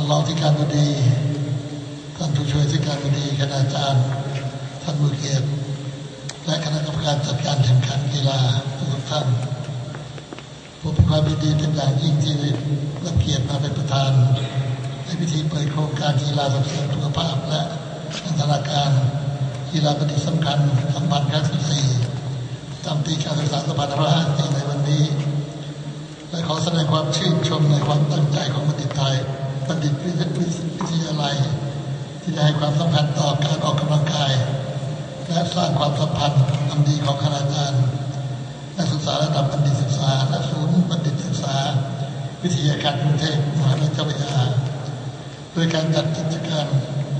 รองที่การบดีท่านผู้ช่วยที่การบดีคณาจารย์ท่านมือเกียรติและคณะกรรมการจัดการแข่งขันกีฬาทุกท่านผมมีความยินดีเป็นอย่างยิ่งที่ได้รับเกียรติมาเป็นประธานในพิธีเปิดโครงการกีฬาส่งเสริมสุขภาพและพัฒนาการกีฬาประดิษฐ์สำคัญครั้งที่4ประจำปีการศึกษา2554ในวันนี้และขอแสดงความชื่นชมในความตั้งใจของบัณฑิตไทยบัณฑิตวิทยาลัยที่ได้ให้ความสำคัญต่อการออกกำลังกายและสร้างความสัมพันธ์อันดีของคณาจารย์นักศึกษาระดับบัณฑิตศึกษาและศูนย์บัณฑิตศึกษาวิทยาการกรุงเทพมหาวิทยาลัยโดยการจัดกิจกรรม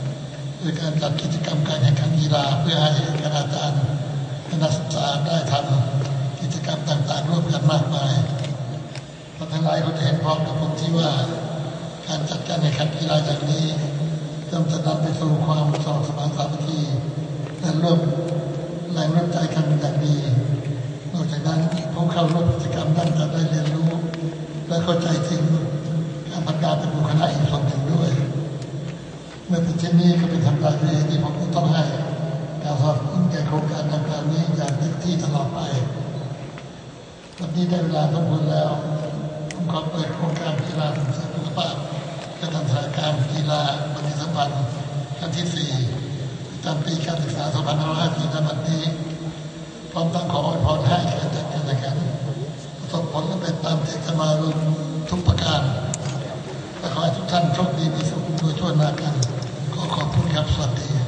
การแข่งขันกีฬาเพื่อให้คณาจารย์และนักศึกษาได้ทำกิจกรรมต่างๆร่วมกันมากมายท่านทั้งหลายคงจะเห็นพร้อมกับผมที่ว่าการจัดการแข่งขันกีฬาอย่างนี้ย่อมจะนำไปสู่ความสมัครสมานสามัคคีและร่วมแรงร่วมใจกันอย่างดีนอกจากนั้นผู้เข้าร่วมกิจกรรมนั้นจะได้เรียนรู้และเข้าใจถึงการพัฒนาเป็นบุคลากรอีกส่วนหนึ่งด้วยเมื่อเป็นเช่นนี้ก็เป็นธรรมดาที่ผมต้องให้การสนับสนุนแก่โครงการดังกล่าวนี้อย่างเต็มที่ตลอดไปวันนี้ได้เวลาสมควรแล้วผมขอเปิดโครงการกีฬาส่งเสริมสุขภาพและพัฒนาการกีฬาประดิษฐ์สัมพันธ์ครั้งที่4ประจำปีการศึกษา2554ในวันนี้พร้อมทั้งขออวยพรให้การจัดการแข่งขันประสบผลสำเร็จตามเจตนารมณ์ทุกประการและขอให้ทุกท่านโชคดีมีสุขโดยทั่วหน้ากันก็ขอบคุณครับสวัสดี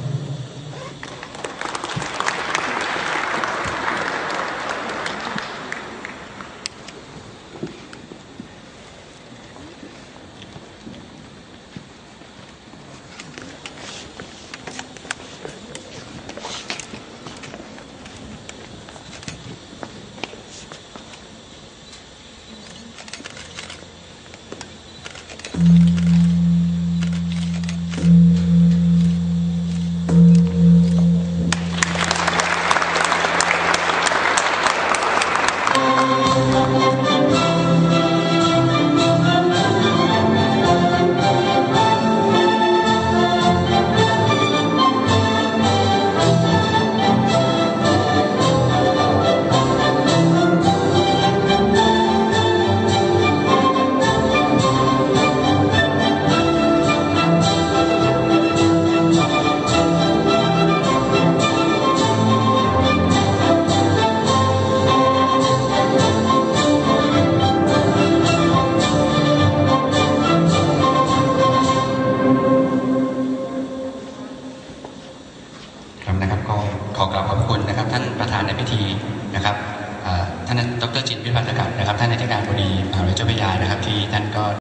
ขอกราบขอบคุณนะครับท่านประธานในพิธีนะครับท่านดร.จิตร วิพัฒน์สกัดนะครับท่านอธิการบดีมหาวิทยาลัยเจ้าพระยานะครับที่ท่านก็